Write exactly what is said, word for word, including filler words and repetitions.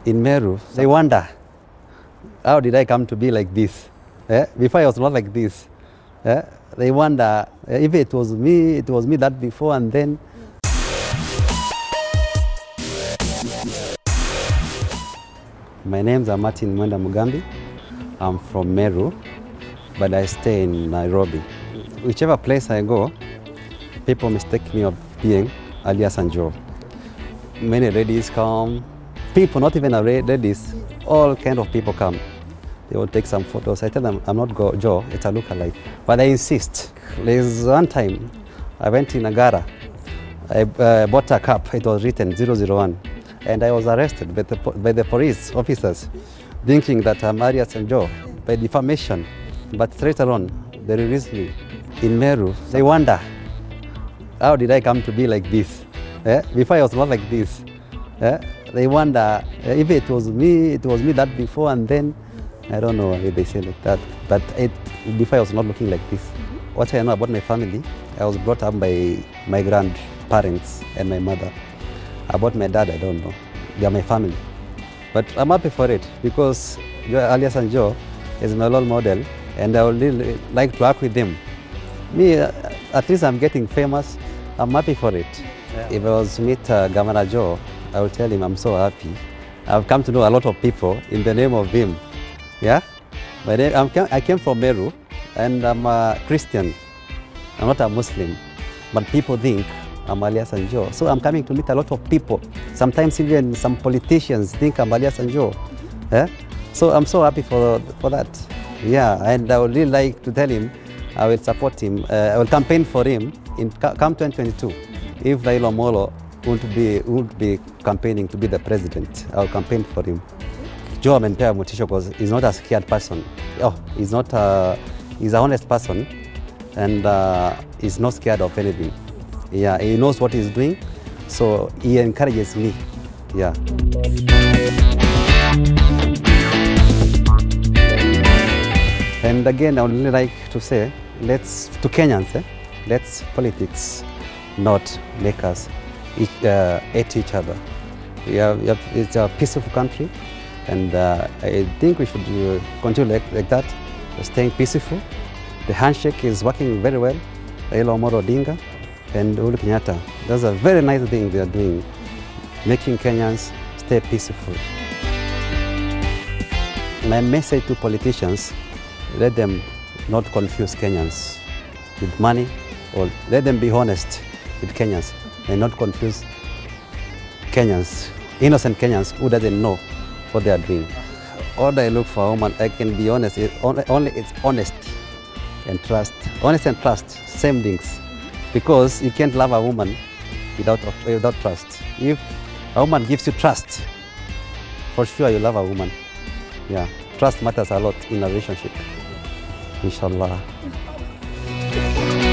in Meru, they wonder, how did I come to be like this? Eh? Before I was not like this. Eh? They wonder, eh, if it was me, it was me that before and then. My name's Martin Mwenda Mugambi. I'm from Meru, but I stay in Nairobi. Whichever place I go, people mistake me of being Ali Hassan Joho. Many ladies come, people, not even ladies, all kind of people come. They will take some photos. I tell them, I'm not Joho, it's a lookalike. But I insist. There's one time, I went in Agara. I uh, bought a cup, it was written zero zero one. And I was arrested by the, by the police officers, thinking that I'm Ali Hassan Joho by defamation. But later on, they released me. In Meru, they wonder, how did I come to be like this? Eh? Before I was not like this. Eh? They wonder, eh, if it was me, it was me that before and then. I don't know if they say like that, but it, before I was not looking like this. What I know about my family, I was brought up by my grandparents and my mother. About my dad, I don't know. They are my family. But I'm happy for it because Ali Hassan Joho is my role model and I would really like to work with him. Me, at least I'm getting famous. I'm happy for it. Yeah. If I was to meet uh, Governor Joho, I will tell him I'm so happy. I've come to know a lot of people in the name of him. Yeah? My name, I'm, I came from Meru and I'm a Christian. I'm not a Muslim. But people think I'm Ali Hassan Joho. So I'm coming to meet a lot of people. Sometimes even some politicians think I'm Ali Hassan Joho. Yeah? So I'm so happy for, for that. Yeah, and I would really like to tell him I will support him. Uh, I will campaign for him in come twenty twenty-two. If Raila Amolo won't be, won't be campaigning to be the president, I will campaign for him. Joho amenipea motisha because he's not a scared person. Oh, he's not a, he's an honest person and uh, he's not scared of anything. Yeah, he knows what he's doing, so he encourages me. Yeah. And again, I would really like to say, let's, to Kenyans, eh, let's politics not make us each, uh, hate each other. We have, we have, it's a peaceful country, and uh, I think we should uh, continue like, like that, staying peaceful. The handshake is working very well. Raila Amolo Odinga and Uhuru Kenyatta. That's a very nice thing they are doing, making Kenyans stay peaceful. My message to politicians, let them not confuse Kenyans with money, or let them be honest with Kenyans and not confuse Kenyans, innocent Kenyans who doesn't know what they are doing. All I look for a woman, I can be honest, it only, only it's honesty and trust. Honesty and trust, same things. Because you can't love a woman without, without trust. If a woman gives you trust, for sure you love a woman. Yeah, trust matters a lot in a relationship. Inshallah.